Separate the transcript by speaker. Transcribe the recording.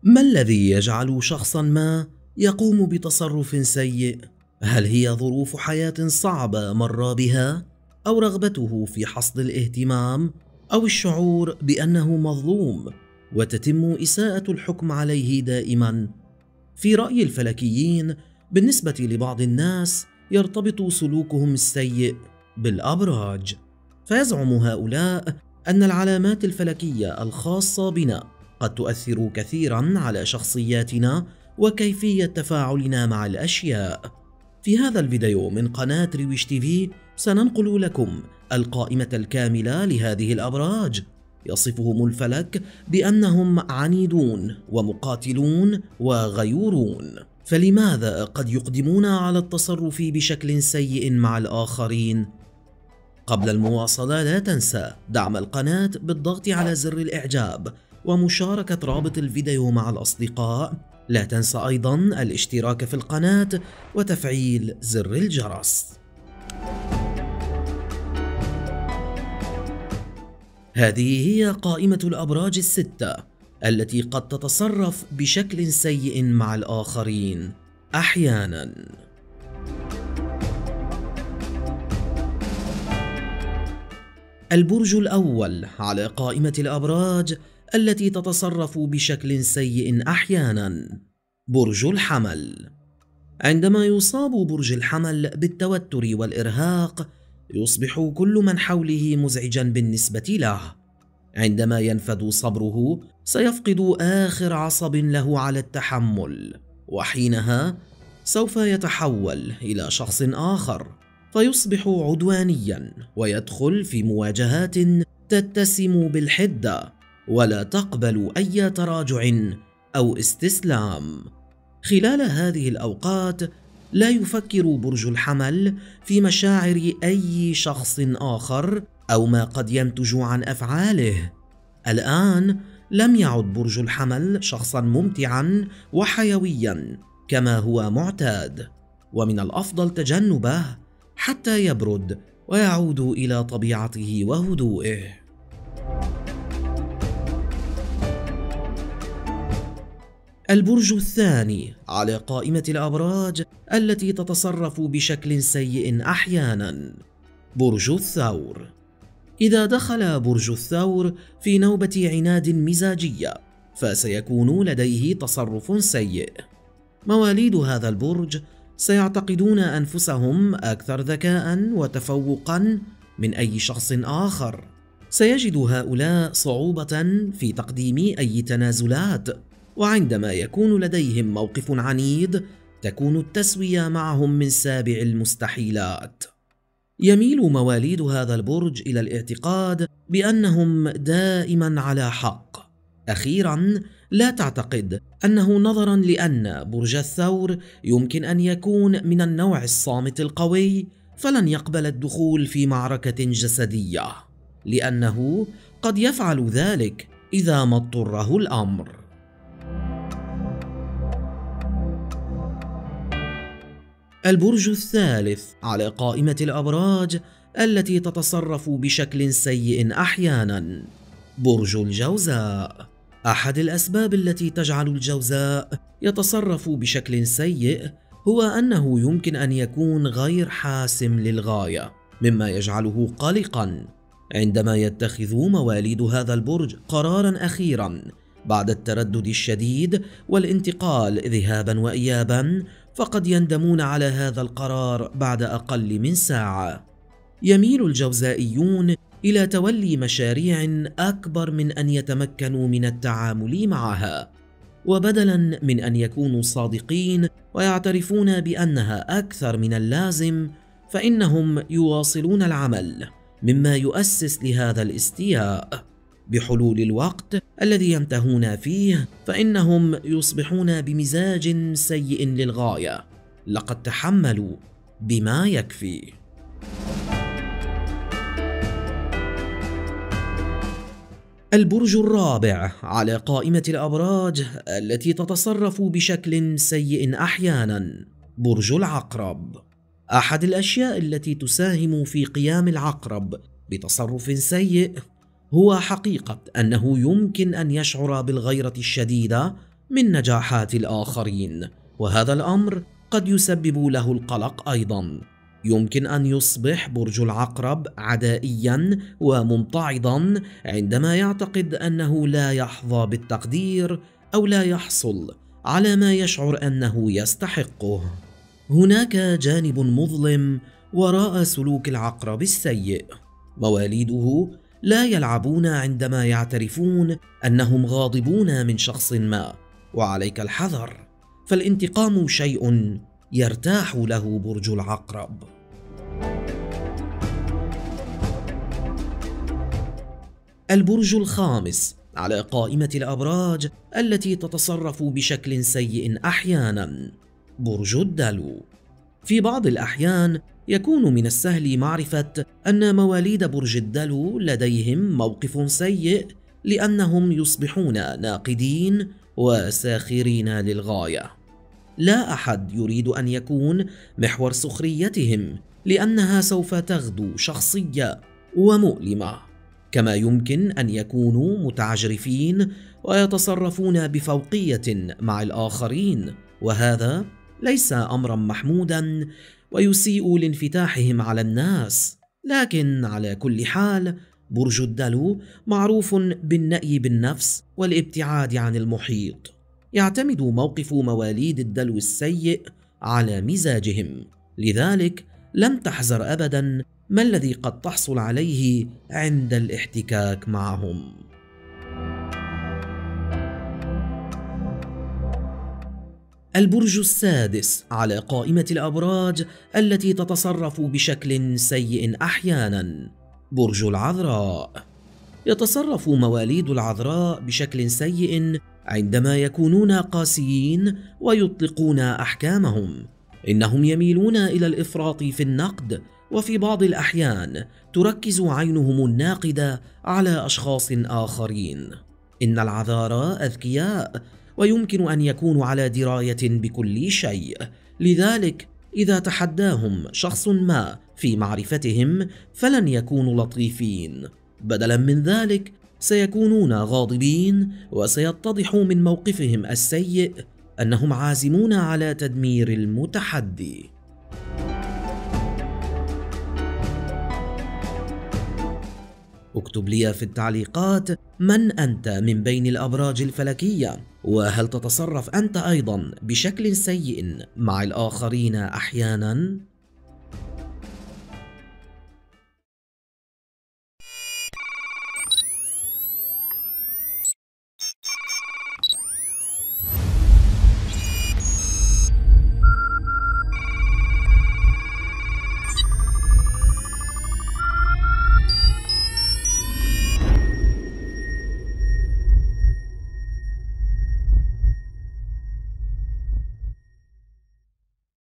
Speaker 1: ما الذي يجعل شخصا ما يقوم بتصرف سيء؟ هل هي ظروف حياة صعبة مر بها؟ أو رغبته في حصد الاهتمام؟ أو الشعور بأنه مظلوم وتتم إساءة الحكم عليه دائما؟ في رأي الفلكيين، بالنسبة لبعض الناس يرتبط سلوكهم السيء بالأبراج، فيزعم هؤلاء أن العلامات الفلكية الخاصة بنا قد تؤثر كثيرا على شخصياتنا وكيفية تفاعلنا مع الأشياء. في هذا الفيديو من قناة رويش تيفي سننقل لكم القائمة الكاملة لهذه الأبراج. يصفهم الفلك بأنهم عنيدون ومقاتلون وغيورون، فلماذا قد يقدمون على التصرف بشكل سيء مع الآخرين؟ قبل المواصلة لا تنسى دعم القناة بالضغط على زر الإعجاب ومشاركة رابط الفيديو مع الأصدقاء. لا تنسى أيضا الاشتراك في القناة وتفعيل زر الجرس. هذه هي قائمة الأبراج الستة التي قد تتصرف بشكل سيء مع الآخرين أحيانا. البرج الأول على قائمة الأبراج التي تتصرف بشكل سيء أحيانا، برج الحمل. عندما يصاب برج الحمل بالتوتر والإرهاق يصبح كل من حوله مزعجا بالنسبة له. عندما ينفد صبره سيفقد آخر عصب له على التحمل، وحينها سوف يتحول إلى شخص آخر فيصبح عدوانيا ويدخل في مواجهات تتسم بالحدة ولا تقبل أي تراجع أو استسلام. خلال هذه الأوقات لا يفكر برج الحمل في مشاعر أي شخص آخر أو ما قد ينتج عن أفعاله. الآن لم يعد برج الحمل شخصا ممتعا وحيويا كما هو معتاد، ومن الأفضل تجنبه حتى يبرد ويعود إلى طبيعته وهدوئه. البرج الثاني على قائمة الأبراج التي تتصرف بشكل سيء أحيانا، برج الثور. إذا دخل برج الثور في نوبة عناد مزاجية فسيكون لديه تصرف سيء. مواليد هذا البرج سيعتقدون أنفسهم أكثر ذكاء وتفوقا من أي شخص آخر. سيجد هؤلاء صعوبة في تقديم أي تنازلات، وعندما يكون لديهم موقف عنيد تكون التسوية معهم من سابع المستحيلات. يميل مواليد هذا البرج إلى الاعتقاد بأنهم دائما على حق. أخيرا، لا تعتقد أنه نظرا لأن برج الثور يمكن أن يكون من النوع الصامت القوي فلن يقبل الدخول في معركة جسدية، لأنه قد يفعل ذلك إذا ما اضطره الأمر. البرج الثالث على قائمة الأبراج التي تتصرف بشكل سيء أحيانا، برج الجوزاء. أحد الأسباب التي تجعل الجوزاء يتصرف بشكل سيء هو أنه يمكن أن يكون غير حاسم للغاية، مما يجعله قلقا. عندما يتخذ مواليد هذا البرج قرارا أخيرا بعد التردد الشديد والانتقال ذهابا وإيابا فقد يندمون على هذا القرار بعد أقل من ساعة. يميل الجوزائيون إلى تولي مشاريع أكبر من أن يتمكنوا من التعامل معها، وبدلا من أن يكونوا صادقين ويعترفون بأنها أكثر من اللازم فإنهم يواصلون العمل، مما يؤسس لهذا الاستياء. بحلول الوقت الذي ينتهون فيه فإنهم يصبحون بمزاج سيء للغاية، لقد تحملوا بما يكفي. البرج الرابع على قائمة الأبراج التي تتصرف بشكل سيء أحيانا، برج العقرب. أحد الأشياء التي تساهم في قيام العقرب بتصرف سيء هو حقيقة أنه يمكن أن يشعر بالغيرة الشديدة من نجاحات الآخرين، وهذا الأمر قد يسبب له القلق أيضاً. يمكن أن يصبح برج العقرب عدائياً وممتعضاً عندما يعتقد أنه لا يحظى بالتقدير أو لا يحصل على ما يشعر أنه يستحقه. هناك جانب مظلم وراء سلوك العقرب السيء. مواليده لا يلعبون عندما يعترفون أنهم غاضبون من شخص ما، وعليك الحذر، فالانتقام شيء يرتاح له برج العقرب. البرج الخامس على قائمة الأبراج التي تتصرف بشكل سيء أحيانا، برج الدلو. في بعض الأحيان يكون من السهل معرفة أن مواليد برج الدلو لديهم موقف سيء، لأنهم يصبحون ناقدين وساخرين للغاية. لا أحد يريد أن يكون محور سخريتهم، لأنها سوف تغدو شخصية ومؤلمة. كما يمكن أن يكونوا متعجرفين ويتصرفون بفوقية مع الآخرين، وهذا ليس أمرا محمودا ويسيء لانفتاحهم على الناس. لكن على كل حال، برج الدلو معروف بالنأي بالنفس والابتعاد عن المحيط. يعتمد موقف مواليد الدلو السيء على مزاجهم، لذلك لن تحذر أبدا ما الذي قد تحصل عليه عند الاحتكاك معهم. البرج السادس على قائمة الأبراج التي تتصرف بشكل سيء أحيانا، برج العذراء. يتصرف مواليد العذراء بشكل سيء عندما يكونون قاسيين ويطلقون أحكامهم. إنهم يميلون إلى الإفراط في النقد، وفي بعض الأحيان تركز عينهم الناقدة على أشخاص آخرين. إن العذارى أذكياء ويمكن أن يكونوا على دراية بكل شيء، لذلك إذا تحداهم شخص ما في معرفتهم فلن يكونوا لطيفين، بدلا من ذلك سيكونون غاضبين، وسيتضح من موقفهم السيء أنهم عازمون على تدمير المتحدي. اكتب لي في التعليقات من أنت من بين الأبراج الفلكية، وهل تتصرف أنت أيضا بشكل سيء مع الآخرين أحيانا؟